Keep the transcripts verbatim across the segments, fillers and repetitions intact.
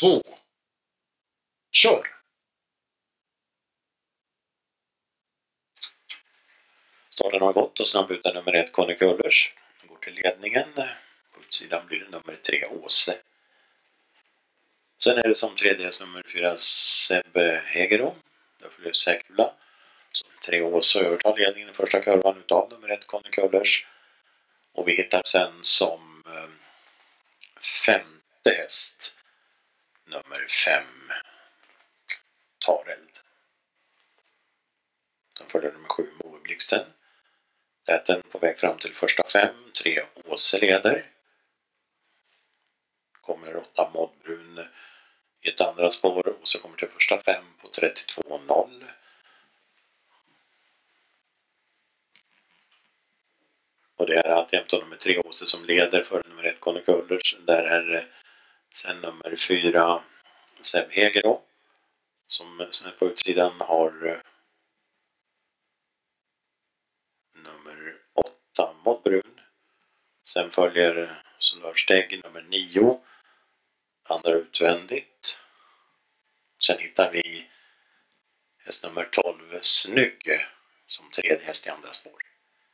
två. Kör! Starten har gått och snabbutan nummer ett Conny Köllers går till ledningen. På utsidan blir det nummer tre Åse. Sen är det som tredje nummer fyra Sebbe Hegero. Där följer Säkula. Tre Åse övertar ledningen i första kurvan utav nummer ett Conny Köllers. Och vi hittar sen som eh, femte häst nummer fem Tareld. Sen följer nummer sju Moeblixten. Täten på väg fram till första fem. Tre Åse leder. Kommer åtta Moddbrun i ett andra spår. Och så kommer till första fem på trettiotvå noll. Och det är alltjämt nummer tre Åse som leder för nummer ett Conny Köllers. Där är sen nummer fyra Sebbe Hegero. Som, som på utsidan har nummer åtta Moddbrun. Sen följer Solörsteg nummer nio. Andra utvändigt. Sen hittar vi häst nummer tolv Snygg som tredje häst i andra spår.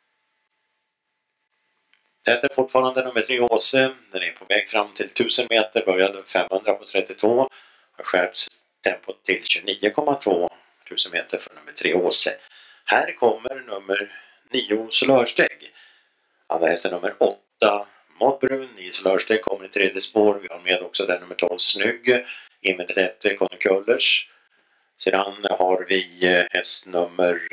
Det är fortfarande nummer tre Åse. Den är på väg fram till tusen meter. Började femhundra på trettiotvå. Har skärpts tempot till tjugonio komma två tusen meter för nummer tre Åse. Här kommer nummer nio Solörsteg. Andra hästen nummer åtta Moddbrun. nio Solörsteg kommer i tredje spår. Vi har med också den nummer tolv Snygg. In med ett Conny Köllers. Sedan har vi häst nummer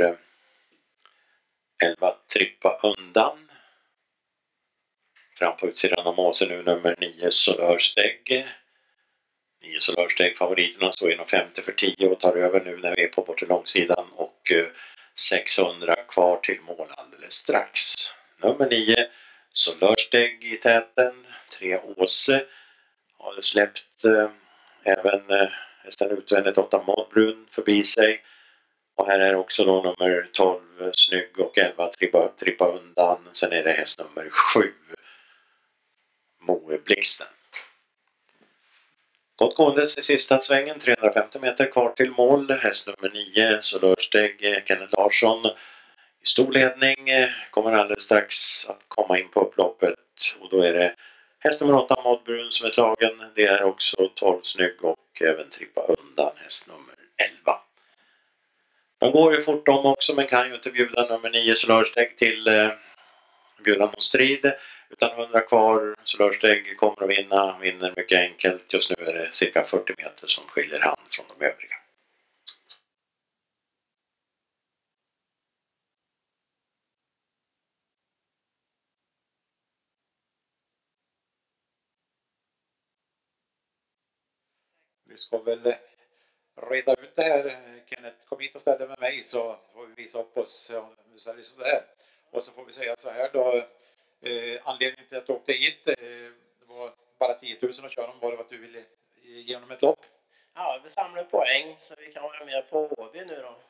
elva Trippa undan. Fram på utsidan av Åse nu nummer nio Solörsteg. nio Solörsteg favoriterna står inom femtio för tio och tar över nu när vi är på bortre långsidan och sexhundra kvar till mål alldeles strax. Nummer nio Solörsteg i täten. tre Åse har släppt eh, även eh, hästen utvändigt åtta Moddbrun förbi sig. Och här är också då nummer tolv Snygg och elva Trippa, trippa undan. Sen är det häst nummer sju Moeblixten. Gott gåendes i sista svängen, trehundrafemtio meter kvar till mål. Häst nummer nio Solörsteg Kenneth Larsson i stor ledning. Kommer alldeles strax att komma in på upploppet. Och då är det häst nummer åtta Moddbrun som är slagen. Det är också tolv Snygg och även Trippa undan häst nummer elva. De går ju fort om också men kan ju inte bjuda nummer nio Solörsteg till eh, bjuda någon strid. Utan hundra kvar, Solörsteg kommer att vinna, vinner mycket enkelt. Just nu är det cirka fyrtio meter som skiljer han från de övriga. Vi ska väl reda ut det här. Kenneth kom hit och ställde med mig så får vi visa upp oss. Så där. Och så får vi säga så här då. Eh, anledningen till att du åkte hit eh, det var bara tio tusen att köra om. Var det att du ville ge honom ett lopp? Ja, vi samlar poäng så vi kan vara med på H V nu då.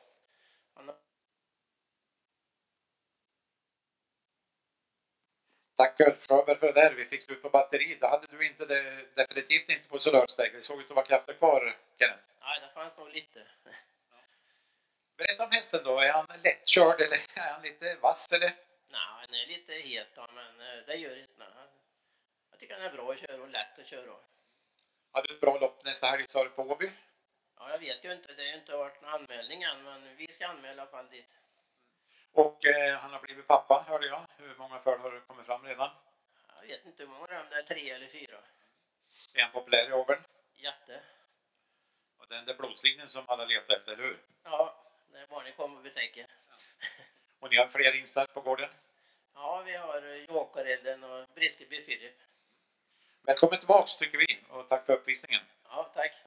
Tack Sjöberg för det där. Vi fick slut på batteri. Det hade du inte det, definitivt inte på Solörsteg. Det såg ut att vara krafter kvar, Kenneth. Nej, det fanns nog lite. Berätta om hästen då. Är han lättkörd eller är han lite vass eller? Nej, han är lite het då, men det gör inte. Jag tycker han är bra att köra och lätt att köra. Hade du ett bra lopp nästa helg, sa du, på Åby? Ja, jag vet ju inte. Det har ju inte varit någon anmälning än, men vi ska anmäla i alla fall dit. Och eh, han har blivit pappa, hörde jag. Hur många föl har kommit fram redan? Jag vet inte hur många det är, tre eller fyra. Är han populär i Åbern? Jätte. Och den där blodslinjen som alla letar efter, eller hur? Ja, det är bara ni kommer och betäcker. Och ni har fler inställt på gården? Ja, vi har Jokarelden och Briskeby Filip. Välkommen tillbaks tycker vi och tack för uppvisningen. Ja, tack.